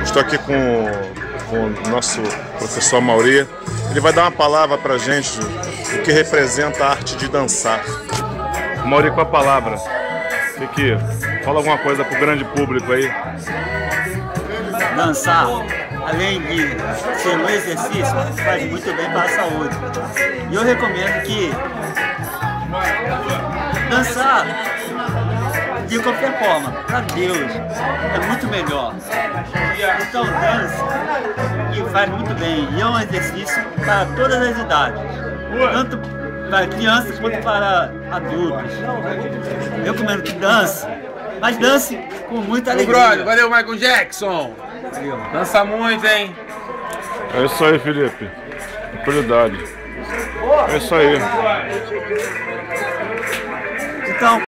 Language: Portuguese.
Estou aqui com o nosso professor Mauri. Ele vai dar uma palavra para a gente do que representa a arte de dançar. Mauri, com a palavra, fala alguma coisa para o grande público aí. Dançar, além de ser um exercício, faz muito bem para a saúde. E eu recomendo que dançar de qualquer forma, para Deus, é muito melhor. Então dança e faz muito bem. E é um exercício para todas as idades, tanto para crianças quanto para adultos. Eu recomendo que dance, mas dance com muita alegria. Brother, valeu, Michael Jackson! Valeu. Dança muito, hein? É isso aí, Felipe. Prioridade. É isso aí. Então,